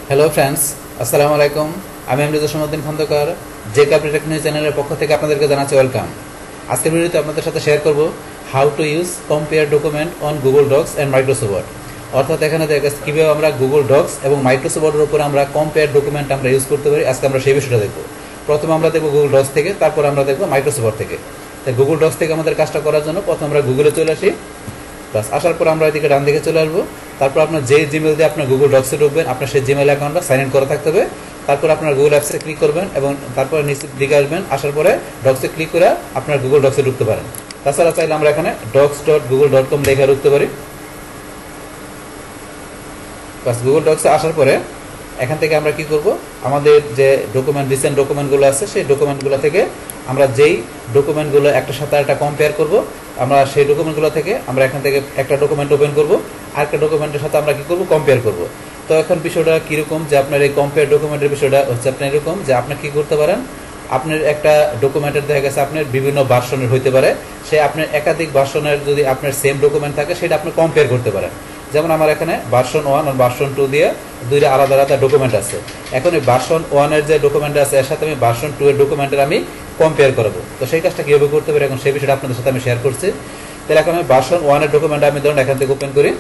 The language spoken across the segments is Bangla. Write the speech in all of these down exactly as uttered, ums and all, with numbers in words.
হ্যালো ফ্রেন্ডস, আসসালামু আলাইকুম। আমি MD Jasimuddin Khandakar, J Kapri technic চ্যানেলের পক্ষ থেকে আপনাদেরকে জানাচ্ছি ওয়েলকাম। আজকের ভিডিওতে আপনাদের সাথে শেয়ার করব how to use compare document on Google Docs and Microsoft Word. অর্থাৎ এখানে দেখা যাচ্ছে কীভাবে আমরা গুগল ডক্স এবং মাইক্রোসফট ওয়ার্ডের উপর আমরা কম্পেয়ার ডকুমেন্ট আমরা ইউজ করতে পারি। আজকে আমরা সেই বিষয়টা দেখব। প্রথমে আমরা দেখব গুগল ডক্স থেকে, তারপর আমরা দেখব মাইক্রোসফট ওয়ার্ড থেকে। তাই গুগল ডক্স থেকে আমাদের কাজটা করার জন্য প্রথমে আমরা গুগলে চলে আসি। প্লাস আসার পর আমরা এদিকে ডান দিকে চলে আসবো। তারপর আপনার যে জিমেল দিয়ে আপনার গুগল ডক্সে ঢুকবেন, আপনার সেই জিমেল অ্যাকাউন্টটা সাইন ইন করা থাকতে হবে। তারপর আপনার গুগল অ্যাপসে ক্লিক করবেন এবং তারপরে নিচের দিকে আসবেন। আসার পরে ডক্সে ক্লিক করে আপনার গুগল ডক্সে ঢুকতে পারেন। তাছাড়া চাইলে আমরা এখানে docs dot Google dot com লেখা ঢুকতে পারি। প্লাস গুগল ডক্সে আসার পরে এখান থেকে আমরা কি করব, আমাদের যে ডকুমেন্ট রিসেন্ট ডকুমেন্টগুলো আছে সেই ডকুমেন্টগুলো থেকে আমরা যেই ডকুমেন্টগুলো একটার সাথে একটা কম্পেয়ার করব, আমরা সেই ডকুমেন্টগুলো থেকে আমরা এখান থেকে একটা ডকুমেন্ট ওপেন করব, আরেকটা ডকুমেন্টের সাথে আমরা কি করব, কম্পেয়ার করব। তো এখন বিষয়টা কীরকম যে আপনার এই কম্পেয়ার ডকুমেন্টের বিষয়টা হচ্ছে আপনার এরকম যে আপনি কী করতে পারেন, আপনার একটা ডকুমেন্টের দেখা গেছে আপনার বিভিন্ন ভার্সনের হইতে পারে, সে আপনার একাধিক ভার্সনের যদি আপনার সেম ডকুমেন্ট থাকে সেটা আপনি কম্পেয়ার করতে পারেন। যেমন আমার এখানে ভার্সন ওয়ান আর ভার্সন টু দিয়ে দুইটা আলাদা আলাদা ডকুমেন্ট আছে। এখন এই ভার্সন ওয়ানের যে ডকুমেন্ট আছে এর সাথে আমি ভার্সন টু এর ডকুমেন্টের আমি কম্পেয়ার করবো। তো সেই কাজটা কীভাবে করতে পারি এখন সেই বিষয়টা আপনাদের সাথে আমি শেয়ার করছি। তাহলে এখন আমি ভার্সন ওয়ানের ডকুমেন্ট আমি ধরুন এখান থেকে ওপেন করি।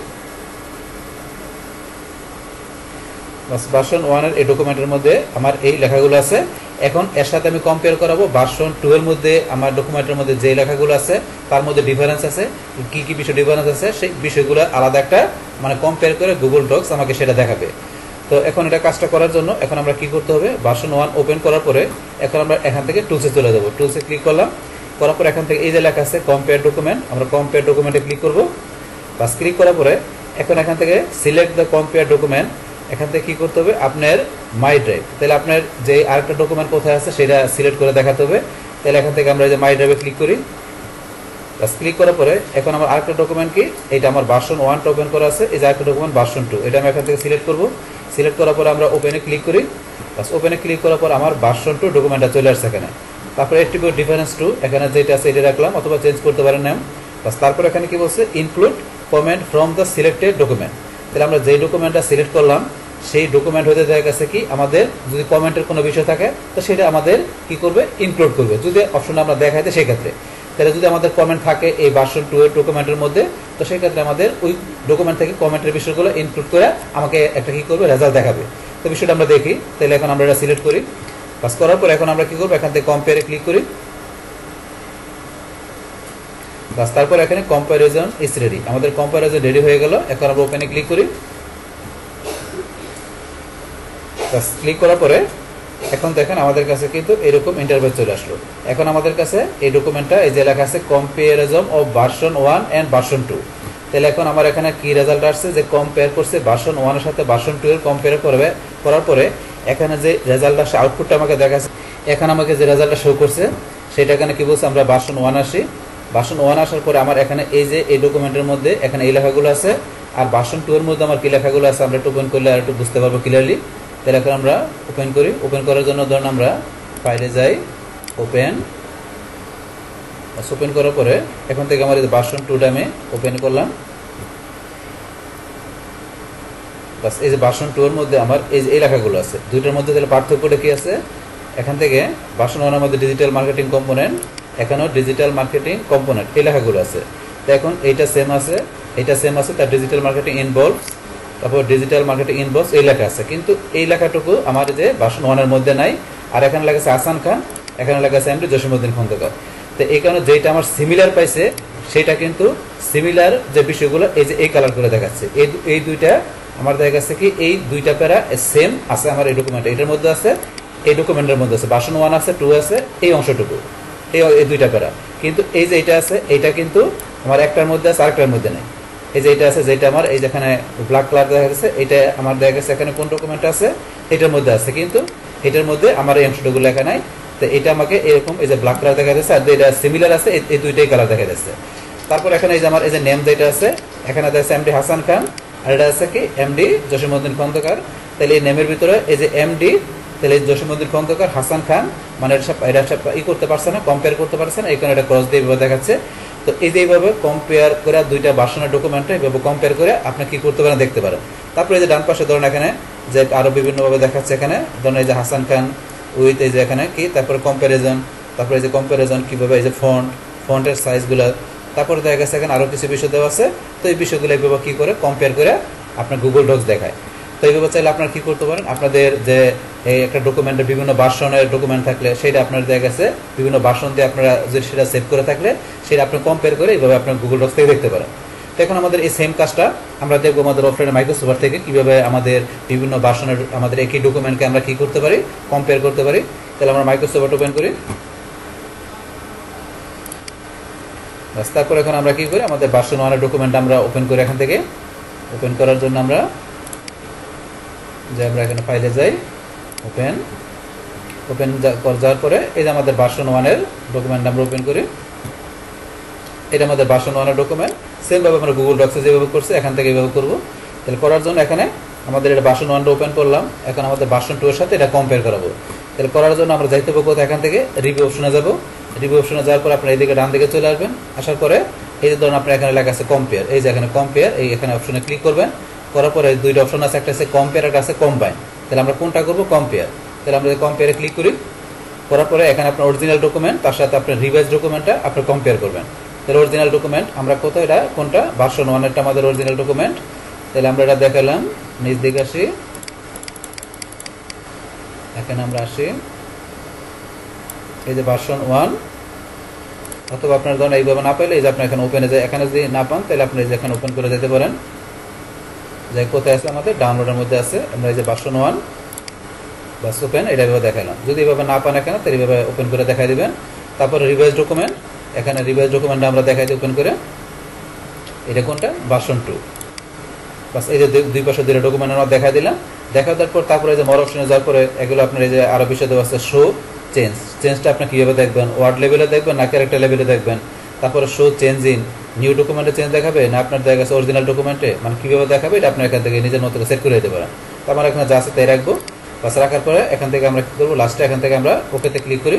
ভার্সন ওয়ানের এই ডকুমেন্টের মধ্যে আমার এই লেখাগুলো আছে। এখন এর সাথে আমি কম্পেয়ার করাবো ভার্সন টু এর মধ্যে আমার ডকুমেন্টের মধ্যে যে লেখাগুলো আছে তার মধ্যে ডিফারেন্স আছে, কি কি বিষয় ডিফারেন্স আছে সেই বিষয়গুলো আলাদা একটা মানে কম্পেয়ার করে গুগল ডক্স আমাকে সেটা দেখাবে। তো এখন এটা কাজটা করার জন্য এখন আমরা কি করতে হবে, ভার্সন ওয়ান ওপেন করার পরে এখন আমরা এখান থেকে টুলসে চলে যাবো। টুলসে ক্লিক করলাম, করার পর এখান থেকে এই যে লেখা আছে কম্পেয়ার ডকুমেন্ট, আমরা কম্পেয়ার ডকুমেন্টে ক্লিক করবো। বাস ক্লিক করার পরে এখন এখান থেকে সিলেক্ট দ্য কম্পেয়ার ডকুমেন্ট, এখান থেকে কী করতে হবে আপনার মাই ড্রাইভ। তাহলে আপনার যে আরেকটা ডকুমেন্ট কোথায় আছে সেটা সিলেক্ট করে দেখাতে হবে। তাহলে এখান থেকে আমরা এই যে মাই ড্রাইভে ক্লিক করি। বাস ক্লিক করার পরে এখন আমার আরেকটা ডকুমেন্ট কি, এটা আমার ভার্সন ওয়ানটা ওপেন করা আছে, এই যে আরেকটা ডকুমেন্ট ভার্সন টু, এটা আমি এখান থেকে সিলেক্ট করবো। সিলেক্ট করার পরে আমরা ওপেনে ক্লিক করি। বাস ওপেনে ক্লিক করার পর আমার ভার্সন টু ডকুমেন্টটা চলে আসছে এখানে। তারপরে একটি ডিফারেন্স টু, এখানে যেটা আছে এটা রাখলাম অথবা চেঞ্জ করতে পারেন নাম। বাস তারপর এখানে কি বলছে, include comment from the selected document. তাহলে আমরা যেই ডকুমেন্টটা সিলেক্ট করলাম সেই ডকুমেন্ট হতে দেখা গেছে কি আমাদের যদি কমেন্টের কোনো বিষয় থাকে তো সেটা আমাদের কি করবে, ইনক্লুড করবে যদি অপশন আমরা দেখাইতে সেই ক্ষেত্রে। তাহলে যদি আমাদের কমেন্ট থাকে এই ভার্সন টু এর ডকুমেন্টের মধ্যে তো সেই ক্ষেত্রে আমাদের ওই ডকুমেন্ট থেকে কমেন্টের বিষয়গুলো ইনক্লুড করে আমাকে একটা কি করবে, রেজাল্ট দেখাবে। তো বিষয়টা আমরা দেখি। তাহলে এখন আমরা এটা সিলেক্ট করি। পাস করার পর এখন আমরা কি করবো, এখান থেকে কম্পেয়ারে ক্লিক করি। বাস তারপর এখানে কম্প্যারিজন ইজ রেডি, আমাদের কম্প্যারিজন রেডি হয়ে গেল। এখন আমরা ওপেনে ক্লিক করি। ক্লিক করার পরে এখন দেখেন আমাদের কাছে কিন্তু এরকম ইন্টারফেস চলে আসলো। এখন আমাদের কাছে এই ডকুমেন্টটা এই যে লেখা আছে comparison of version one and version two. তাহলে এখন আমার এখানে কি রেজাল্ট আসছে যে কম্পেয়ার করছে ভার্সন ওয়ানের সাথে ভার্সন টু এর কম্পেয়ার করবে। করার পরে এখানে যে রেজাল্ট আসছে আউটপুটটা আমাকে দেখাচ্ছে, এখানে আমাকে যে রেজাল্টটা শো করছে সেটা এখানে কি বলছে, আমরা ভার্সন ওয়ান আসি। ভার্সন ওয়ান আসার পরে আমার এখানে এই যে এই ডকুমেন্টের মধ্যে এখানে এই লেখাগুলো আছে, আর ভার্সন টু এর মধ্যে আমার কি লেখাগুলো আছে আমরা একটু ওপেন করলে আর একটু বুঝতে পারবো ক্লিয়ারলি। তাহলে এখন আমরা ওপেন করি। ওপেন করার জন্য ধরুন আমরা ফাইলে যাই, ওপেন। ওপেন করার পরে এখন থেকে আমার এই ভার্সন টুটা আমি ওপেন করলাম। বাস এই যে ভার্সন টু এর মধ্যে আমার এই যে এই লেখাগুলো আছে, দুইটার মধ্যে তাহলে পার্থক্যটা কি আছে, এখান থেকে ভার্সন ওয়ানের মধ্যে ডিজিটাল মার্কেটিং কম্পোনেন্ট, এখানেও ডিজিটাল মার্কেটিং কম্পোনেন্ট এই লেখাগুলো আছে। তো এখন এইটা সেম আছে, এইটা সেম আছে, তার ডিজিটাল মার্কেটিং ইনভলভ, তারপর ডিজিটাল মার্কেটিং ইনবক্স এই লেখা আছে, কিন্তু এই লেখাটুকু আমার যে ভার্সন ওয়ানের মধ্যে নাই। আর এখানে লেখা আছে আহসান খান, এখানে লেখা আছে এমডি জসীমউদ্দিন খন্দকার। তো এই কারণে যেটা আমার সিমিলার পাইছে সেটা কিন্তু সিমিলার যে বিষয়গুলো এই যে এই কালার করে দেখাচ্ছে, এই এই দুইটা আমার দেখা যাচ্ছে কি এই দুইটা প্যারা সেম আছে আমার এই ডকুমেন্ট, এটার মধ্যে আছে, এই ডকুমেন্টের মধ্যে আছে, ভার্সন ওয়ান আছে, টু আছে, এই অংশটুকু এই এই দুইটা প্যারা। কিন্তু এই যে এটা আছে এইটা কিন্তু আমার একটার মধ্যে আছে আরেকটার মধ্যে নেই। এই যে এটা আছে যেটা আমার এই যেখানে ব্ল্যাক কালার দেখা গেছে এটা আমার দেখা গেছে এখানে কোন ডকুমেন্ট আছে এটার মধ্যে আছে, কিন্তু এটার মধ্যে আমার এই অংশটুকু লেখা নাই। তো এটা আমাকে এরকম এই যে ব্ল্যাক কালার দেখা যাচ্ছে, আর এটা সিমিলার আছে এই দুইটাই কালার দেখা যাচ্ছে। তারপর এখানে এই যে আমার এই যে নেম যেটা আছে এখানে দেখা যাচ্ছে এমডি হাসান খান, আর এটা আছে কি এমডি জসীমউদ্দিন খন্দকার। তাহলে এই নেমের ভিতরে এই যে এমডি, তাহলে জসীমউদ্দিন খন্দকার হাসান খান মানে এটা এটা ই করতে পারছে না, কম্পেয়ার করতে পারছে না, এই কারণে এটা ক্রস দিয়ে দেখাচ্ছে। তো এই যে এইভাবে কম্পেয়ার করে দুইটা ভার্সনের ডকুমেন্টটা এইভাবে কম্পেয়ার করে আপনি কি করতে পারেন দেখতে পারেন। তারপরে এই যে ডান পাশে ধরেন এখানে যে আরও বিভিন্নভাবে দেখাচ্ছে এখানে, ধরুন এই যে হাসান খান উইথ এই যে এখানে কি, তারপরে কম্প্যারিজন, তারপরে এই যে কম্প্যারিজন কীভাবে এই যে ফন্ট ফন্টের সাইজগুলো, তারপরে দেখা গেছে এখানে আরও কিছু বিষয় দেওয়া আছে। তো এই বিষয়গুলো এইভাবে কী করে কম্পেয়ার করে আপনার গুগল ডক্স দেখায়। তো এইভাবে চাইলে আপনারা কী করতে পারেন, আপনাদের যে এই একটা ডকুমেন্টের বিভিন্ন ভার্সনের ডকুমেন্ট থাকলে সেটা আপনার দেখা গেছে বিভিন্ন ভার্সন দিয়ে আপনারা যে সেটা সেভ করে থাকলে সেটা আপনি কম্পেয়ার করে এইভাবে আপনার গুগল ডক্স থেকে দেখতে পারেন। তো এখন আমাদের এই সেম কাজটা আমরা দেখবো আমাদের অফলাইনে মাইক্রোসফট থেকে কীভাবে আমাদের বিভিন্ন ভার্সনের আমাদের একই ডকুমেন্টকে আমরা কী করতে পারি, কম্পেয়ার করতে পারি। তাহলে আমরা মাইক্রোসফট ওপেন করি। বাস, তারপর এখন আমরা কী করি, আমাদের ভার্সন ওয়ানের ডকুমেন্ট আমরা ওপেন করি। এখান থেকে ওপেন করার জন্য আমরা যে আমরা এখানে ফাইলে যাই, ওপেন ওপেন যাওয়ার পরে এই যে আমাদের ভার্সন ওয়ানের ডকুমেন্ট আমরা ওপেন করি। এটা আমাদের ভার্সন ওয়ানের ডকুমেন্ট, সেমভাবে আমরা গুগল ডক্সে যেভাবে করছি এখান থেকে এইভাবে করবো। তাহলে করার জন্য এখানে আমাদের এটা ভার্সন ওয়ানটা ওপেন করলাম, এখন আমাদের ভার্সন টু এর সাথে এটা কম্পেয়ার করাবো। তাহলে করার জন্য আমরা যাইতে পারবো এখান থেকে রিভিউ অপশনে যাবো। রিভিউ অপশনে যাওয়ার পর আপনার এইদিকে ডান দিকে চলে আসবেন। আসার পরে এই যে ধরুন আপনার এখানে লেখা আছে কম্পেয়ার, এই যে এখানে কম্পেয়ার, এই এখানে অপশনে ক্লিক করবেন। করার পরে দুইটা অপশন আছে, একটা আছে কম্পেয়ার, একটা আছে কম্বাইন। তাহলে আমরা কোনটা করবো, কম্পেয়ার। তাহলে আমরা কম্পেয়ারে ক্লিক করি। করার পরে এখানে আপনার অরিজিনাল ডকুমেন্ট তার সাথে আপনার রিভাইজ ডকুমেন্টটা আপনি কম্পেয়ার করবেন। তাহলে অরিজিনাল ডকুমেন্ট আমরা কোথাও, এটা কোনটা, ভার্সন ওয়ানেরটা আমাদের অরিজিনাল ডকুমেন্ট। তাহলে আমরা এটা দেখালাম, নিচ দিকে আসি, এখানে আমরা আসি, এই যে ভার্সন ওয়ান, অথবা আপনার ধরুন এইভাবে না পেলে এই যে আপনার এখানে ওপেনে যায়, এখানে যদি না পান তাহলে আপনি এই যে এখানে ওপেন করে যেতে পারেন। যে কোথায় আছে আমাদের ডাউনলোডের মধ্যে আছে, আমরা এই যে ভার্সন ওয়ান বাস ওপেন, এটা এভাবে দেখালাম। যদি এভাবে না পান এখানে তাহলে এইভাবে ওপেন করে দেখাই দিবেন। তারপরে রিভাইজ ডকুমেন্ট, এখানে রিভাইজ ডকুমেন্টটা আমরা দেখাই দিই ওপেন করে, এটা কোনটা, ভার্সন টু। বাস এই যে দুই পাশে দুইটা ডকুমেন্ট আমরা দেখা দিলাম। দেখা দেওয়ার পর তারপরে যে মোর অপশনে যাওয়ার পরে এগুলো আপনার এই যে আরও বিষয় দেওয়া আছে, শো চেঞ্জ। চেঞ্জটা আপনি কীভাবে দেখবেন, ওয়ার্ড লেভেলে দেখবেন না ক্যারেক্টার লেভেলে দেখবেন। তারপরে শো চেঞ্জ ইন, নিউ ডকুমেন্টে চেঞ্জ দেখাবে না আপনার দেখা গেছে অরিজিনাল ডকুমেন্টে, মানে কীভাবে দেখাবে এটা আপনার এখান থেকে নিজের মতো সেট করে দিতে পারেন। তো আমার এখানে যা আছে তাই রাখবো। বাস রাখার পরে এখান থেকে আমরা কী করবো, লাস্টে এখান থেকে আমরা ওকেতে ক্লিক করি।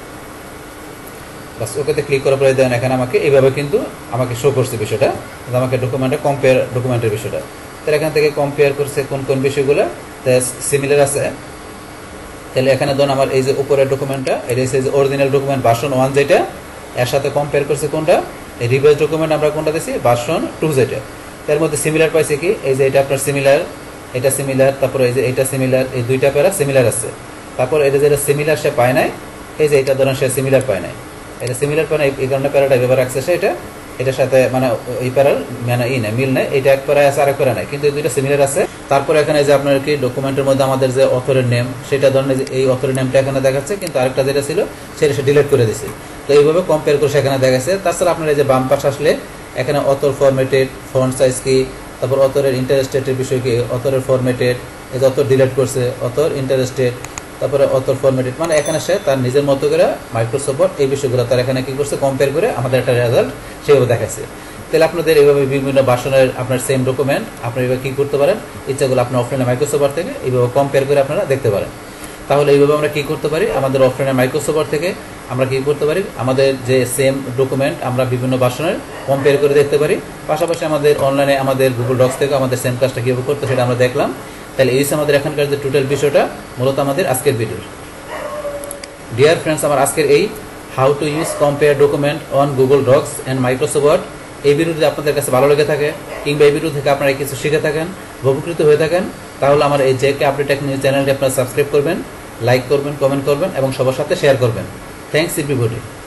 বাস ওকেতে ক্লিক করার পরে দেন এখানে আমাকে এইভাবে কিন্তু আমাকে শো করছে বিষয়টা, আমাকে ডকুমেন্টে কম্পেয়ার ডকুমেন্টের বিষয়টা। তাহলে এখান থেকে কম্পেয়ার করছে কোন কোন বিষয়গুলো সিমিলার আছে। তাহলে এখানে ধরুন আমার এই যে উপরের ডকুমেন্টটা, এটা হচ্ছে যে অরিজিনাল ডকুমেন্ট ভার্সন ওয়ান যেটা, এর সাথে কম্পেয়ার করছে কোনটা, এই রিভাইজ ডকুমেন্ট আমরা কোনটা দিচ্ছি, ভার্সন টু যেটা। তার মধ্যে সিমিলার পাইছে কি, এই যে এটা আপনার সিমিলার, এটা সিমিলার, তারপরে এই যে এটা সিমিলার, এই দুইটা প্যারা সিমিলার আছে। তারপর এটা যেটা সিমিলার সে পায় নাই, এই যে এটা ধরেন সে সিমিলার পায় নাই, এটা সিমিলার পায় না, এই কারণে প্যারাটা এভাবে রাখছে সে, এটা এটার সাথে মানে এই প্যারার মানে ই নেই, মিল নেই, এটা এক প্যারায় আছে আরেক প্যারা নাই, কিন্তু এই দুইটা সিমিলার আছে। তারপর এখানে যে আপনার কি ডকুমেন্টের মধ্যে আমাদের যে অথরের নেম, সেটা ধরেন যে এই অথরের নেমটা এখানে দেখাচ্ছে, কিন্তু আরেকটা যেটা ছিল সেটা সে ডিলিট করে দিছে। তো এইভাবে কম্পেয়ার করে সেখানে দেখাচ্ছে। তাছাড়া আপনার এই যে বাম পাশে আসলে এখানে অথর ফরম্যাটেড, ফন্ট সাইজ কি, তারপর অথরের ইন্টারেস্টেডের বিষয় কি, অথরের ফরম্যাটেড, এই যে অথর ডিলিট করছে, অথর ইন্টারেস্টেড, তারপরে অথর ফরম্যাটেড, মানে এখানে সে তার নিজের মতো করে মাইক্রোসফট এই বিষয়গুলো তার এখানে কি করছে, কম্পেয়ার করে আমাদের একটা রেজাল্ট সেভাবে দেখাচ্ছে। তাহলে আপনাদের এইভাবে বিভিন্ন ভার্সনের আপনার সেম ডকুমেন্ট আপনারা এইভাবে কী করতে পারেন, ইচ্ছাগুলো আপনার অফলাইনে মাইক্রোসফট থেকে এইভাবে কম্পেয়ার করে আপনারা দেখতে পারেন। তাহলে এইভাবে আমরা কী করতে পারি, আমাদের অফলাইনে মাইক্রোসফট থেকে আমরা কী করতে পারি, আমাদের যে সেম ডকুমেন্ট আমরা বিভিন্ন ভার্সনের কম্পেয়ার করে দেখতে পারি। পাশাপাশি আমাদের অনলাইনে আমাদের গুগল ডক্স থেকে আমাদের সেম কাজটা কীভাবে করতে সেটা আমরা দেখলাম। তাহলে এই আমাদের এখানকার যে টোটাল বিষয়টা মূলত আমাদের আজকের ভিডিও। ডিয়ার ফ্রেন্ডস, আমার আজকের এই how to use compare document on Google Docs and Microsoft, এই ভিডিও যদি আপনাদের কাছে ভালো লেগে থাকে কিংবা এই ভিডিও থেকে আপনারা কিছু শিখে থাকেন, উপকৃত হয়ে থাকেন, তাহলে আমার এই জেকে আপডেট টেক নিউজ চ্যানেলটি আপনারা সাবস্ক্রাইব করবেন, লাইক করবেন, কমেন্ট করবেন এবং সবার সাথে শেয়ার করবেন। Thanks everybody.